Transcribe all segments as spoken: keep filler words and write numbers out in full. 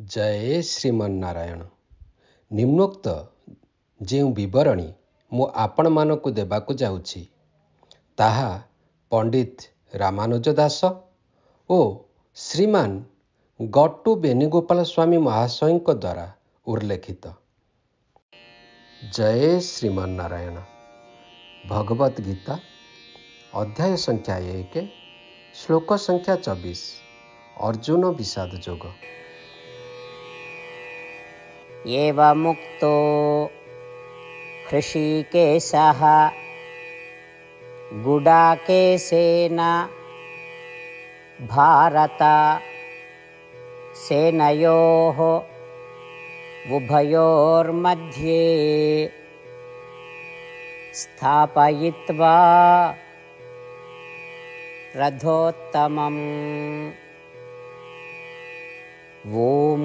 जय श्रीमन्नारायण। निम्नोक्त जो विवरणी मु आपण मानक देवाकु जाउछि ताहा पंडित रामानुज दास ओ श्रीमान गट्टू वेणुगोपाल स्वामी महाशय द्वारा उल्लेखित। जय श्रीमन्नारायण। भगवत गीता अध्याय संख्या एक श्लोक संख्या चौबीस। अर्जुन विषाद जोग। एवमुक्तो हृषीकेशः गुडाकेशेन भारत सेनयोः उभयोर्मध्ये स्थापयित्वा रथोत्तमम् ओम।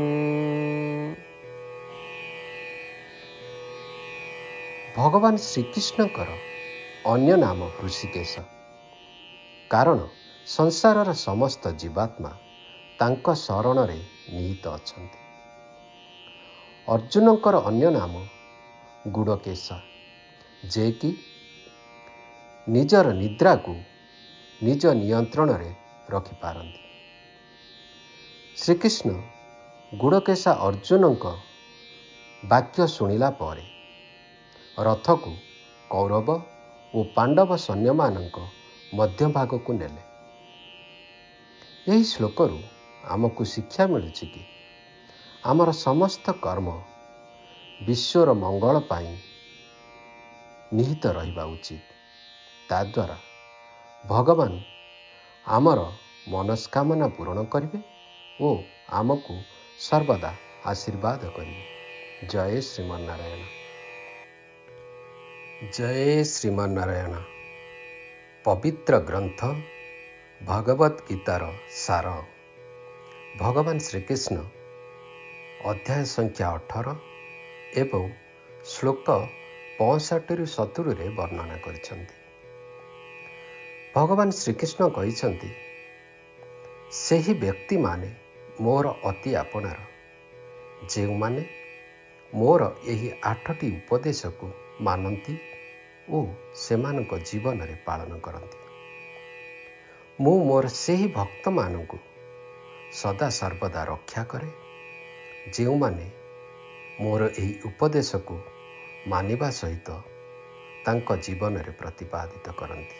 भगवान श्रीकृष्णकर अन्य नाम ऋषिकेश, कारण संसारर समस्त जीवात्मा तांक शरण रे निहित अछंती। अर्जुनकर अन्य नाम गुड़केश, जे कि निजर निद्रा को निज नियंत्रण रे रखि पारंती। श्रीकृष्ण गुड़केशा अर्जुनक वाक्य शुणिला परे रथ को कौरव और पांडव सैन्य मानक मध्य भाग को नेले। यही श्लोकरू आमको शिक्षा मिलूँ कि आमर समस्त कर्म विश्वर मंगल पाई निहित रहिबा उचित। ताद्वारा भगवान आमर मनस्कामना पूरण करिवे और आमको सर्वदा आशीर्वाद करिवे। जय श्रीमन्नारायण। जय श्रीमन्नारायण। पवित्र ग्रंथ भगवत गीतार सार भगवान श्रीकृष्ण अध्याय संख्या अठारह एवं श्लोक पैंसठ रु सत्तर रे वर्णना करिसेंती। भगवान श्रीकृष्ण कहिसेंती, सेही व्यक्ति माने मोर अति आपणार, जे माने मोर एही आठटी उपदेश को मानती और सेमानक जीवन रे पालन करती। मु मोर सेही भक्त मानकु सदा सर्वदा रक्षा करे, जे माने मोर एही उपदेश को मानिबा सहित तांक जीवन रे प्रतिपादित करती।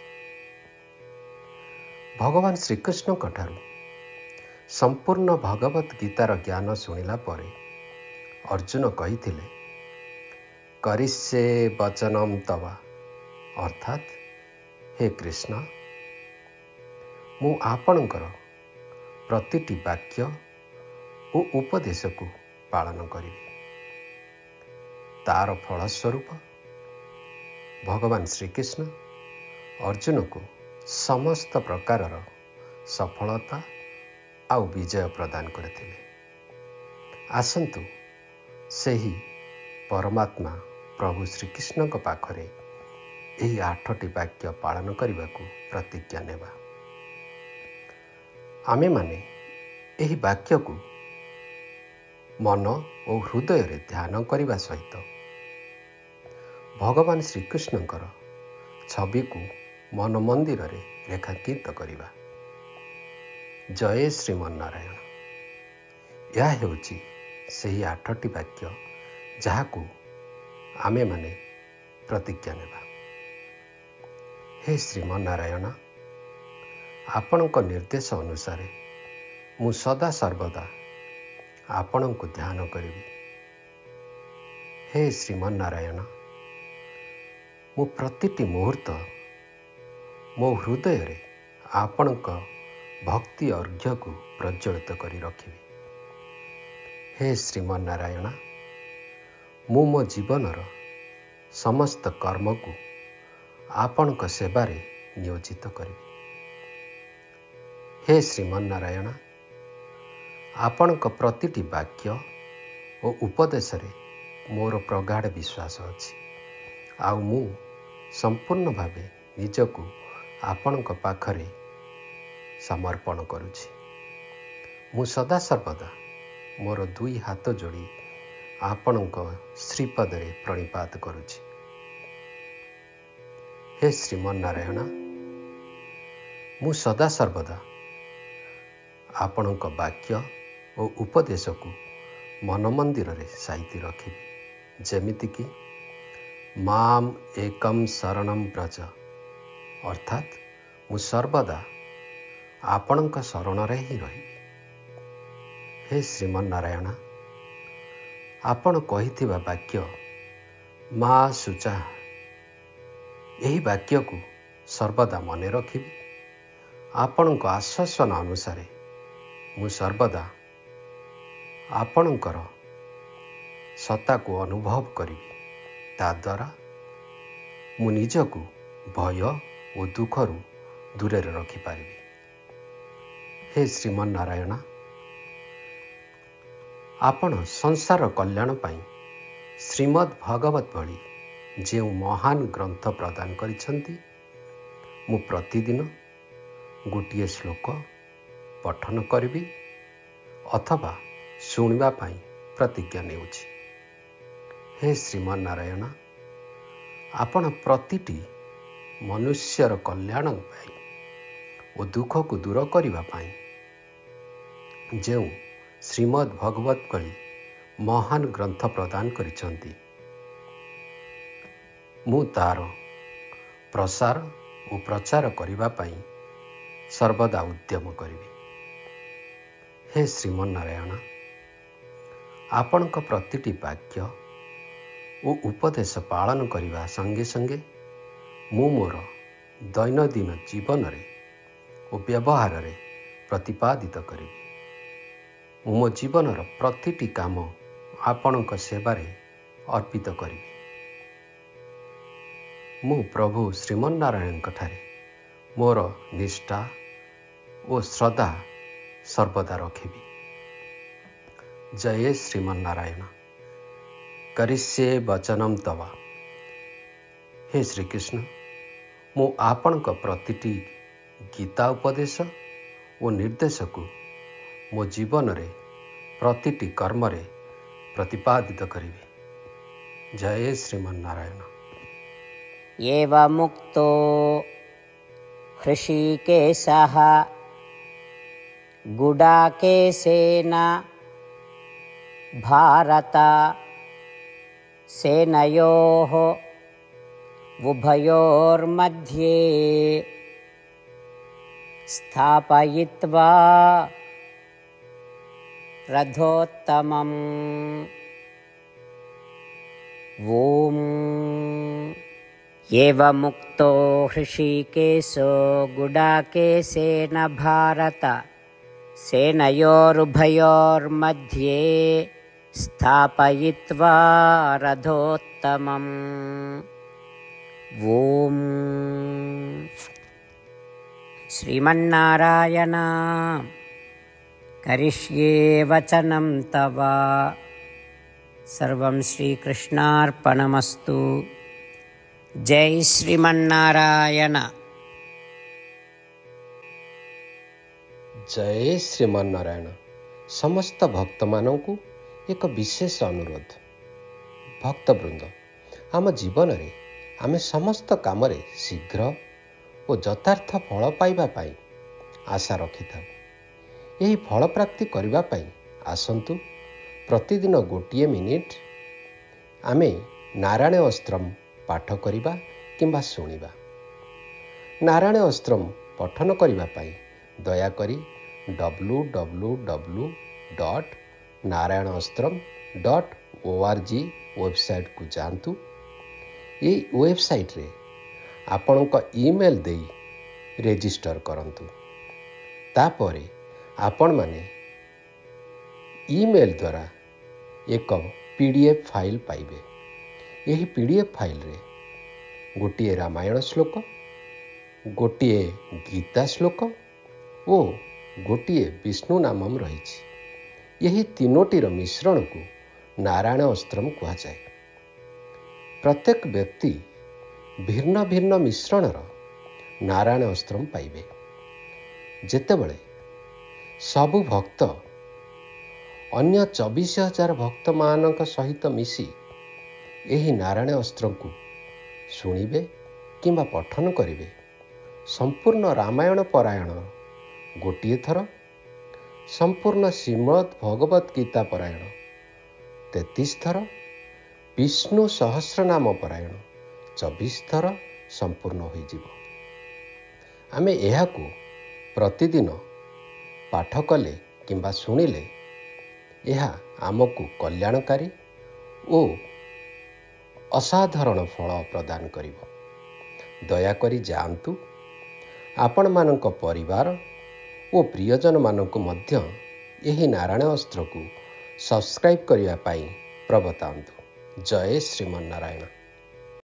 भगवान श्रीकृष्ण कठारु संपूर्ण भगवत गीतार ज्ञान शुणिला परे अर्जुन कहिथिले, करिष्ये वचनम तवा, अर्थात हे कृष्ण, मु आपणकर प्रतिटी वाक्य और उपदेश को पालन करी। तार फलस्वरूप भगवान श्रीकृष्ण अर्जुन को समस्त प्रकार सफलता आउ विजय प्रदान करथिले। आसंतु सेही परमात्मा प्रभु श्रीकृष्ण को पाखरे यही आठटी वाक्य पालन करने को प्रतिज्ञा नेबा। आमे माने यही वाक्य को मन और हृदय रे ध्यान करने सहित भगवान श्रीकृष्णकर छवि को मन मंदिर रे रेखांकित करवा। जय श्रीमन्नारायण। यह हेउची सेही आठटी वाक्य जहाकू आमे माने प्रतिज्ञा नेबा। हे श्रीमन्नारायण, आपणक निर्देश अनुसार मु सदा सर्वदा आपण को ध्यान करी। हे श्रीमन्नारायण, मु प्रतिटी मुहूर्त मो हृदय रे आपणक भक्ति अर्घ्य को प्रज्वलित करी रखी। हे श्रीमन्नारायण, मु मो जीवनर समस्त कर्म को आपणक सेवारे नियोजित करी। हे श्रीमन्नारायण, आपणक प्रतिटी वाक्य और उपदेश रे मोर प्रगाढ़ विश्वास अछि, आउ मु संपूर्ण भावे निजको आपणक पाखरे समर्पण करुछि। मु सदा सर्वदा ମୋର ଦୁଇ ହାତ ଯୋଡ଼ି ଆପଣଙ୍କ ଶ୍ରୀପଦରେ ପ୍ରଣିପାତ କରୁଛି। ହେ ଶ୍ରୀମନ୍ନାରାୟଣ, ମୁଁ ସଦାସର୍ବଦା ଆପଣଙ୍କ ବାକ୍ୟ ଓ ଉପଦେଶକୁ ମନ ମନ୍ଦିରରେ ସାଇତି ରଖିବି, ଯେମିତିକି ମାମ୍ ଏକମ୍ ଶରଣମ୍ ବ୍ରଜ, ଅର୍ଥାତ୍ ମୁଁ ସର୍ବଦା ଆପଣଙ୍କ ଶରଣରେ ହିଁ ରହିବି। ହେ ଶ୍ରୀମନ୍ନାରାୟଣ, ଆପଣ କହିଥିବା ବାକ୍ୟ ମା ଶୁଚା, ଏହି ବାକ୍ୟକୁ ସର୍ବଦା ମନେ ରଖିବି। ଆପଣଙ୍କ ଆଶ୍ୱାସନା ଅନୁସାରେ ମୁଁ ସର୍ବଦା ଆପଣଙ୍କର ସତ୍ତାକୁ ଅନୁଭବ କରିବି। ତାଦ୍ୱାରା ମୁଁ ନିଜକୁ ଭୟ ଓ ଦୁଃଖରୁ ଦୂରରେ ରଖିପାରିବି। ହେ ଶ୍ରୀମନ୍ନାରାୟଣ, ଆପଣ ସଂସାର କଲ୍ୟାଣ ପାଇଁ ଶ୍ରୀମଦ୍ ଭଗବତ ଭଳି ଯେଉଁ ମହାନ ଗ୍ରନ୍ଥ ପ୍ରଦାନ କରିଛନ୍ତି, ମୁଁ ପ୍ରତିଦିନ ଗୋଟିଏ ଶ୍ଲୋକ ପଠନ କରିବି ଅଥବା ଶୁଣିବା ପାଇଁ ପ୍ରତିଜ୍ଞା ନେଉଛି। ହେ ଶ୍ରୀମନ୍ନାରାୟଣ, ଆପଣ ପ୍ରତିଟି ମନୁଷ୍ୟର କଲ୍ୟାଣ ପାଇଁ ଓ ଦୁଃଖକୁ ଦୂର କରିବା ପାଇଁ ଯେଉଁ ଶ୍ରୀମଦ୍ ଭଗବତ ଭଳି ମହାନ ଗ୍ରନ୍ଥ ପ୍ରଦାନ କରିଛନ୍ତି, ମୁଁ ତାର ପ୍ରସାର ଓ ପ୍ରଚାର କରିବା ପାଇଁ ସର୍ବଦା ଉଦ୍ୟମ କରିବି। ହେ ଶ୍ରୀମନ୍ନାରାୟଣ, ଆପଣଙ୍କ ପ୍ରତିଟି ବାକ୍ୟ ଓ ଉପଦେଶ ପାଳନ କରିବା ସଙ୍ଗେ ସଙ୍ଗେ ମୁଁ ମୋର ଦୈନନ୍ଦିନ ଜୀବନରେ ଓ ବ୍ୟବହାରରେ ପ୍ରତିପାଦିତ କରିବି। ମୁଁ ମୋ ଜୀବନର ପ୍ରତିଟି କାମ ଆପଣଙ୍କ ସେବାରେ ଅର୍ପିତ କରିବି। ମୁଁ ପ୍ରଭୁ ଶ୍ରୀମନ୍ନାରାୟଣଙ୍କ ଠାରେ ମୋର ନିଷ୍ଠା ଓ ଶ୍ରଦ୍ଧା ସର୍ବଦା ରଖିବି। ଜୟ ଶ୍ରୀମନ୍ନାରାୟଣ। କରିଷ୍ୟେ ବଚନମ୍ ତବ। ହେ ଶ୍ରୀକୃଷ୍ଣ, ମୁଁ ଆପଣଙ୍କ ପ୍ରତିଟି ଗୀତା ଉପଦେଶ ଓ ନିର୍ଦ୍ଦେଶକୁ ମୋ ଜୀବନରେ ପ୍ରତିଟି କର୍ମରେ ପ୍ରତିପାଦିତ କରିବି। ଜୟ ଶ୍ରୀମନ୍ନାରାୟଣ। एवमुक्तो हृषीकेशः गुडाकेशेन भारत सेनयोः उभयोर्मध्ये स्थापयित्वा रथोत्तमम्। ॐ एवमुक्तो हृषीकेशो गुडाकेशेन भारत सेनयोरुभयोर्मध्ये स्थापयित्वा रथोत्तमम्। ॐ श्रीमन्नारायण, करिष्ये वचनं तव। सर्वं श्रीकृष्णार्पणमस्तु। जय श्रीमन्नारायण। ଜୟ ଶ୍ରୀମନ୍ନାରାୟଣ। ସମସ୍ତ ଭକ୍ତମାନଙ୍କୁ ଏକ ବିଶେଷ ଅନୁରୋଧ। ଭକ୍ତବୃନ୍ଦ, ଆମ ଜୀବନରେ ଆମେ ସମସ୍ତ କାମରେ ଶୀଘ୍ର ଓ ଯଥାର୍ଥ ଫଳ ପାଇବା ପାଇଁ ଆଶା ରଖିଥାଉ। ଏହି ଫଳ ପ୍ରାପ୍ତି କରିବା ପାଇଁ ଆସନ୍ତୁ ପ୍ରତିଦିନ ଗୋଟିଏ ମିନିଟ୍ ଆମେ ନାରାୟଣ ଅସ୍ତ୍ରମ୍ ପାଠ କରିବା କିମ୍ବା ଶୁଣିବା। ନାରାୟଣ ଅସ୍ତ୍ରମ୍ ପଠନ କରିବା ପାଇଁ ଦୟାକରି W W W dot Narayan Astram dot O R G ୱେବସାଇଟ୍କୁ ଯାଆନ୍ତୁ। ଏହି ୱେବସାଇଟ୍ରେ ଆପଣଙ୍କ ଇମେଲ୍ ଦେଇ ରେଜିଷ୍ଟର କରନ୍ତୁ। ତାପରେ ଆପଣମାନେ ଇମେଲ୍ ଦ୍ୱାରା ଏକ ପି ଡି ଏଫ୍ ଫାଇଲ୍ ପାଇବେ। ଏହି ପି ଡି ଏଫ୍ ଫାଇଲ୍ରେ ଗୋଟିଏ ରାମାୟଣ ଶ୍ଲୋକ, ଗୋଟିଏ ଗୀତା ଶ୍ଲୋକ ଓ ଗୋଟିଏ ବିଷ୍ଣୁ ନାମମ୍ ରହିଛି। ଏହି ତିନୋଟିର ମିଶ୍ରଣକୁ ନାରାୟଣ ଅସ୍ତ୍ରମ୍ କୁହାଯାଏ। ପ୍ରତ୍ୟେକ ବ୍ୟକ୍ତି ଭିନ୍ନ ଭିନ୍ନ ମିଶ୍ରଣର ନାରାୟଣ ଅସ୍ତ୍ରମ୍ ପାଇବେ। ଯେତେବେଳେ ସବୁ ଭକ୍ତ ଅନ୍ୟ ଚବିଶ ହଜାର ଭକ୍ତମାନଙ୍କ ସହିତ ମିଶି ଏହି ନାରାୟଣ ଅସ୍ତ୍ରକୁ ଶୁଣିବେ କିମ୍ବା ପଠନ କରିବେ। ସମ୍ପୂର୍ଣ୍ଣ ରାମାୟଣ ପରାୟଣ ଗୋଟିଏ ଥର, ସମ୍ପୂର୍ଣ୍ଣ ଶ୍ରୀମଦ୍ ଭଗବତ୍ ଗୀତା ପରାୟଣ ତେତିଶ ଥର, ବିଷ୍ଣୁ ସହସ୍ରନାମ ପରାୟଣ ଚବିଶ ଥର ସମ୍ପୂର୍ଣ୍ଣ ହୋଇଯିବ। ଆମେ ଏହାକୁ ପ୍ରତିଦିନ ପାଠ କଲେ କିମ୍ବା ଶୁଣିଲେ ଏହା ଆମକୁ କଲ୍ୟାଣକାରୀ ଓ ଅସାଧାରଣ ଫଳ ପ୍ରଦାନ କରିବ। ଦୟାକରି ଯାଆନ୍ତୁ, ଆପଣମାନଙ୍କ ପରିବାର ଓ ପ୍ରିୟଜନମାନଙ୍କୁ ମଧ୍ୟ ଏହି ନାରାୟଣ ଅସ୍ତ୍ରକୁ ସବସ୍କ୍ରାଇବ୍ କରିବା ପାଇଁ ପ୍ରବର୍ତ୍ତାନ୍ତୁ। ଜୟ ଶ୍ରୀମନ୍ନାରାୟଣ।